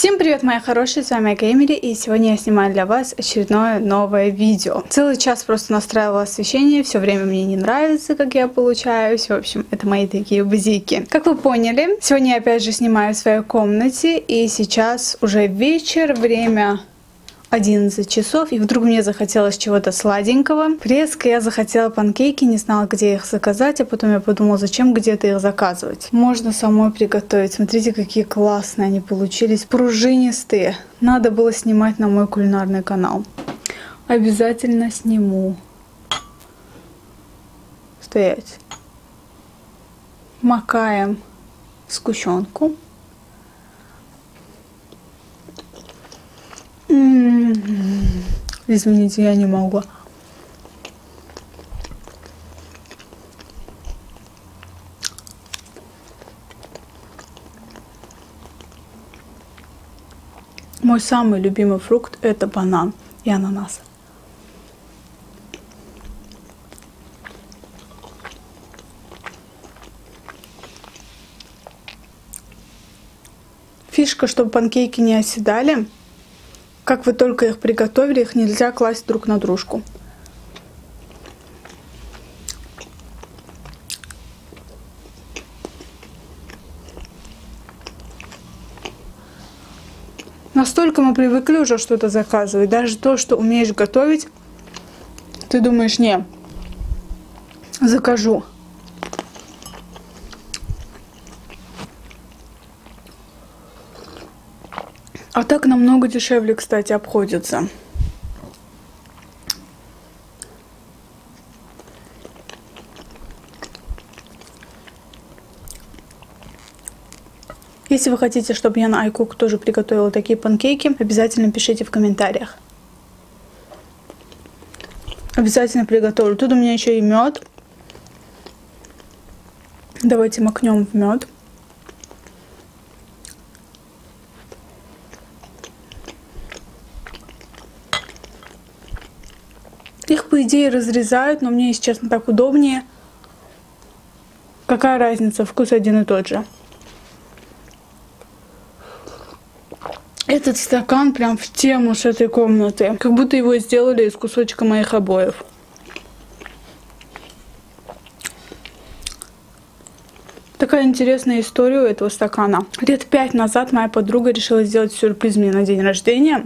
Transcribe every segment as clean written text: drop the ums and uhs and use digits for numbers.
Всем привет, мои хорошие, с вами Геймери, и сегодня я снимаю для вас очередное новое видео. Целый час просто настраивала освещение, все время мне не нравится, как я получаюсь. В общем, это мои такие бзики. Как вы поняли, сегодня я опять же снимаю в своей комнате, и сейчас уже вечер, время 11 часов, и вдруг мне захотелось чего-то сладенького. Резко я захотела панкейки, не знала, где их заказать, а потом я подумала, зачем где-то их заказывать. Можно самой приготовить. Смотрите, какие классные они получились, пружинистые. Надо было снимать на мой кулинарный канал. Обязательно сниму. Стоять. Макаем в сгущенку. Извините, я не могу. Мой самый любимый фрукт — это банан и ананас. Фишка, чтобы панкейки не оседали. Как вы только их приготовили, их нельзя класть друг на дружку. Настолько мы привыкли уже что-то заказывать. Даже то, что умеешь готовить, ты думаешь, не, закажу. А так намного дешевле, кстати, обходится. Если вы хотите, чтобы я на iCook тоже приготовила такие панкейки, обязательно пишите в комментариях. Обязательно приготовлю. Тут у меня еще и мед. Давайте макнем в мед. Их, по идее, разрезают, но мне, если честно, так удобнее. Какая разница? Вкус один и тот же. Этот стакан прям в тему с этой комнаты. Как будто его сделали из кусочка моих обоев. Такая интересная история у этого стакана. Лет 5 назад моя подруга решила сделать сюрприз мне на день рождения.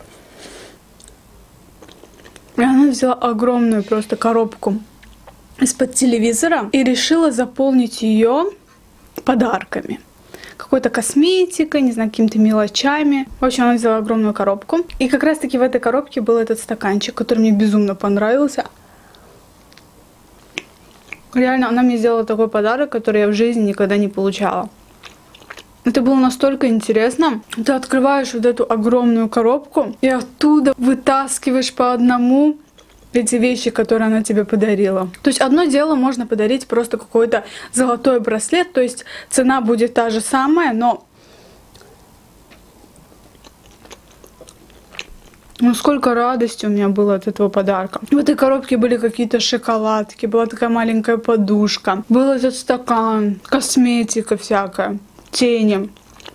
И она взяла огромную просто коробку из-под телевизора и решила заполнить ее подарками. Какой-то косметикой, не знаю, какими-то мелочами. В общем, она взяла огромную коробку. И как раз-таки в этой коробке был этот стаканчик, который мне безумно понравился. Реально, она мне сделала такой подарок, который я в жизни никогда не получала. Это было настолько интересно. Ты открываешь вот эту огромную коробку и оттуда вытаскиваешь по одному эти вещи, которые она тебе подарила. То есть одно дело, можно подарить просто какой-то золотой браслет, то есть цена будет та же самая, но ну сколько радости у меня было от этого подарка. В этой коробке были какие-то шоколадки, была такая маленькая подушка, был этот стакан, косметика всякая, тени.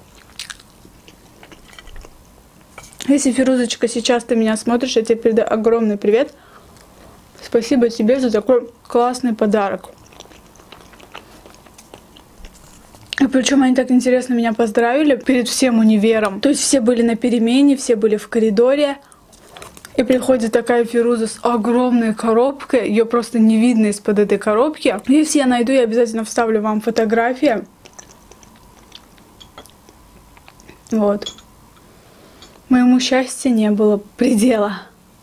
Если, Фирузочка, сейчас ты меня смотришь, я тебе передаю огромный привет. Спасибо тебе за такой классный подарок. И причем они так интересно меня поздравили перед всем универом. То есть все были на перемене, все были в коридоре. И приходит такая Фируза с огромной коробкой. Ее просто не видно из-под этой коробки. Если я найду, я обязательно вставлю вам фотографии. Вот. Моему счастью не было предела.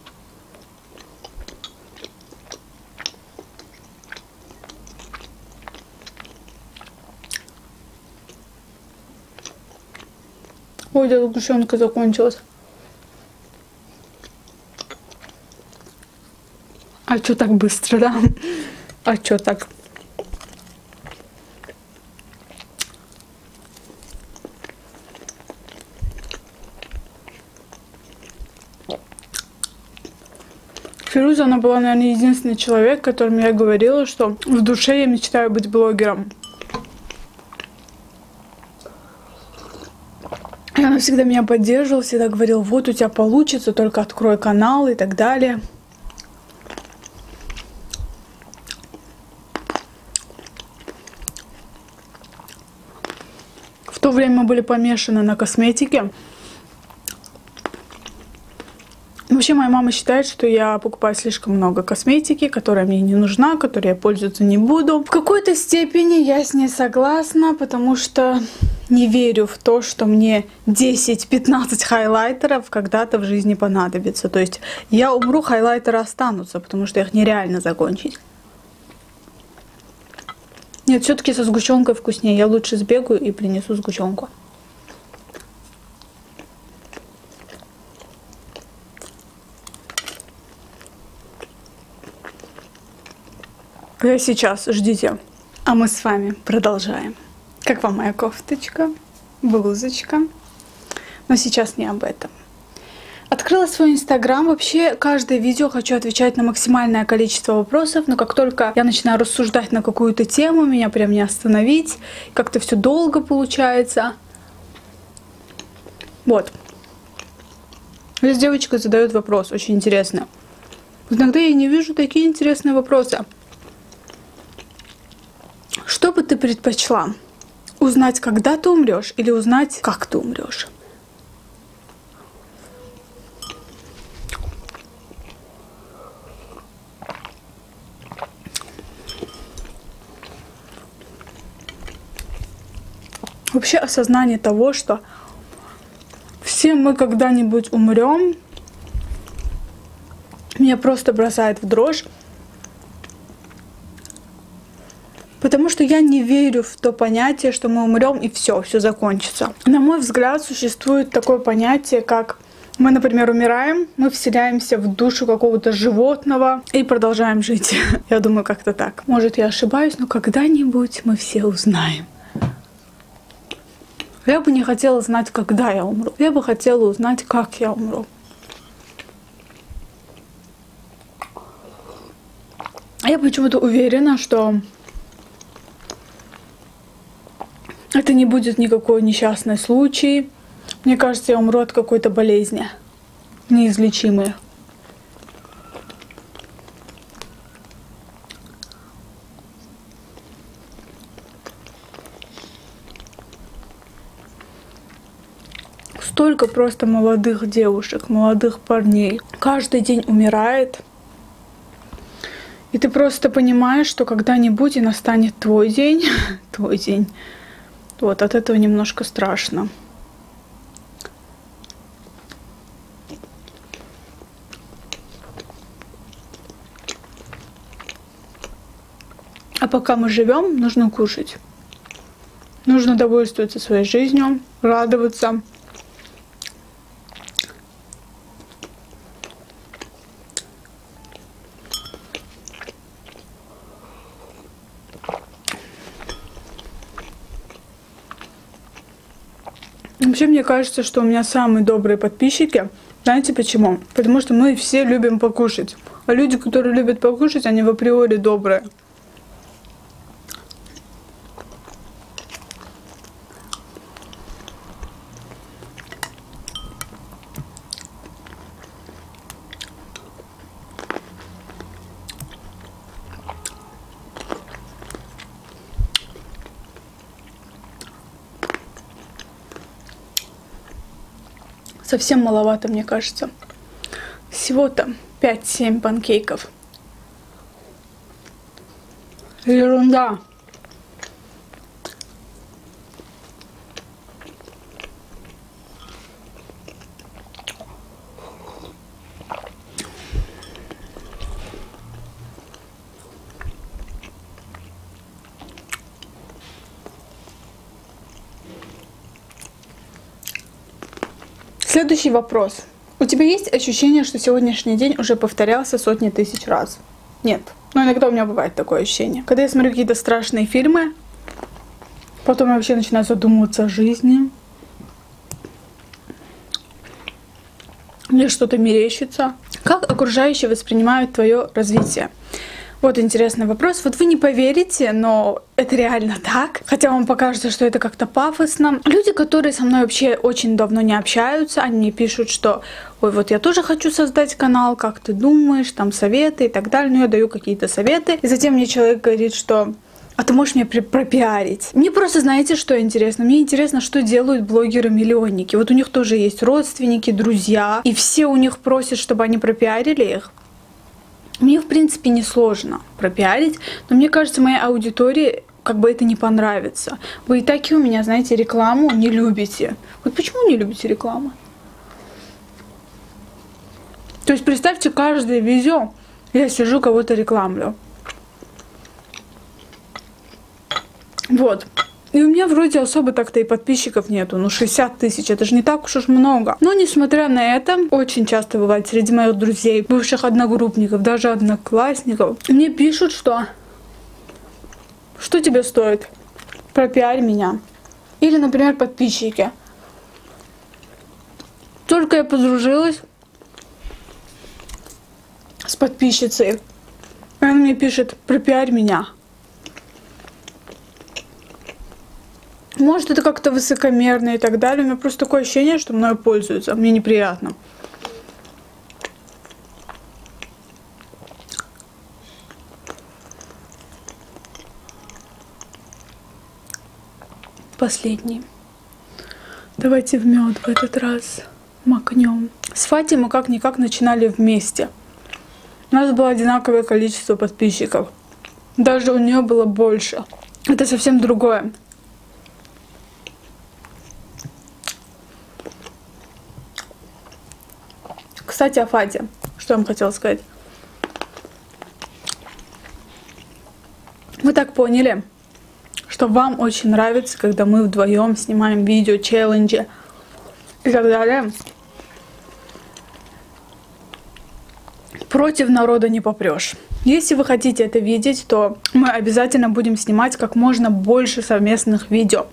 Ой, эта сгущенка закончилась. А чё так быстро, да? А чё так? Фируза, она была, наверное, единственный человек, которому я говорила, что в душе я мечтаю быть блогером. Он всегда меня поддерживал, всегда говорил, вот у тебя получится, только открой канал и так далее. В то время мы были помешаны на косметике. Вообще, моя мама считает, что я покупаю слишком много косметики, которая мне не нужна, которой я пользоваться не буду. В какой-то степени я с ней согласна, потому что не верю в то, что мне 10-15 хайлайтеров когда-то в жизни понадобится. То есть я умру, хайлайтеры останутся, потому что их нереально закончить. Нет, все-таки со сгущенкой вкуснее. Я лучше сбегаю и принесу сгущенку. Я сейчас, ждите. А мы с вами продолжаем. Как вам моя кофточка, блузочка? Но сейчас не об этом. Открыла свой инстаграм. Вообще, каждое видео хочу отвечать на максимальное количество вопросов, но как только я начинаю рассуждать на какую-то тему, меня прям не остановить. Как-то все долго получается. Вот. Здесь девочка задает вопрос, очень интересный. Иногда я не вижу такие интересные вопросы. Что бы ты предпочла? Узнать, когда ты умрешь, или узнать, как ты умрешь? Вообще осознание того, что все мы когда-нибудь умрем, меня просто бросает в дрожь. Потому что я не верю в то понятие, что мы умрем и все закончится. На мой взгляд, существует такое понятие, как мы, например, умираем, мы вселяемся в душу какого-то животного и продолжаем жить. Я думаю, как-то так. Может, я ошибаюсь, но когда-нибудь мы все узнаем. Я бы не хотела знать, когда я умру. Я бы хотела узнать, как я умру. Я почему-то уверена, что это не будет никакой несчастный случай. Мне кажется, я умру от какой-то болезни, неизлечимой. Столько просто молодых девушек, молодых парней каждый день умирает. И ты просто понимаешь, что когда-нибудь и настанет твой день, твой день. Вот, от этого немножко страшно. А пока мы живем, нужно кушать. Нужно довольствоваться своей жизнью, радоваться. Вообще, мне кажется, что у меня самые добрые подписчики. Знаете почему? Потому что мы все любим покушать. А люди, которые любят покушать, они в априори добрые. Совсем маловато, мне кажется. Всего-то 5-7 панкейков. Ерунда. Следующий вопрос. У тебя есть ощущение, что сегодняшний день уже повторялся сотни тысяч раз? Нет. Но иногда у меня бывает такое ощущение. Когда я смотрю какие-то страшные фильмы, потом я вообще начинаю задумываться о жизни. Мне что-то мерещится. Как окружающие воспринимают твое развитие? Вот интересный вопрос. Вот вы не поверите, но это реально так. Хотя вам покажется, что это как-то пафосно. Люди, которые со мной вообще очень давно не общаются, они мне пишут, что ой, вот я тоже хочу создать канал, как ты думаешь, там советы и так далее. Ну, я даю какие-то советы. И затем мне человек говорит, что а ты можешь мне пропиарить? Мне просто, знаете, что интересно? Мне интересно, что делают блогеры-миллионники. Вот у них тоже есть родственники, друзья, и все у них просят, чтобы они пропиарили их. Мне, в принципе, не сложно пропиарить, но мне кажется, моей аудитории как бы это не понравится. Вы и так и у меня, знаете, рекламу не любите. Вот почему не любите рекламу? То есть представьте, каждое видео я сижу, кого-то рекламлю. Вот. И у меня вроде особо так-то и подписчиков нету. Ну, 60 тысяч, это же не так уж много. Но, несмотря на это, очень часто бывает среди моих друзей, бывших одногруппников, даже одноклассников, мне пишут, что тебе стоит? Пропиарь меня. Или, например, подписчики. Только я подружилась с подписчицей, она мне пишет, пропиарь меня. Может, это как-то высокомерно и так далее. У меня просто такое ощущение, что мною пользуются. Мне неприятно. Последний. Давайте в мед в этот раз макнем. С Фати мы как-никак начинали вместе. У нас было одинаковое количество подписчиков. Даже у нее было больше. Это совсем другое. Кстати, о Фате. Что я вам хотела сказать? Вы так поняли, что вам очень нравится, когда мы вдвоем снимаем видео, челленджи и так далее. Против народа не попрешь. Если вы хотите это видеть, то мы обязательно будем снимать как можно больше совместных видео.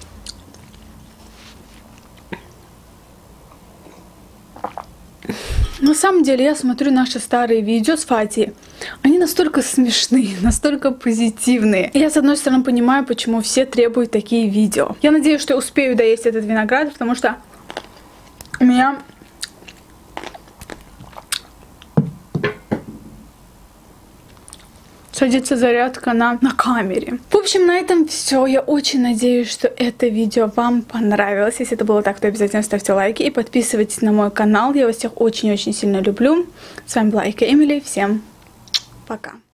На самом деле, я смотрю наши старые видео с Фати. Они настолько смешные, настолько позитивные. И я, с одной стороны, понимаю, почему все требуют такие видео. Я надеюсь, что я успею доесть этот виноград, потому что у меня садится зарядка на камере. В общем, на этом все. Я очень надеюсь, что это видео вам понравилось. Если это было так, то обязательно ставьте лайки и подписывайтесь на мой канал. Я вас всех очень-очень сильно люблю. С вами была Эмили. Всем пока.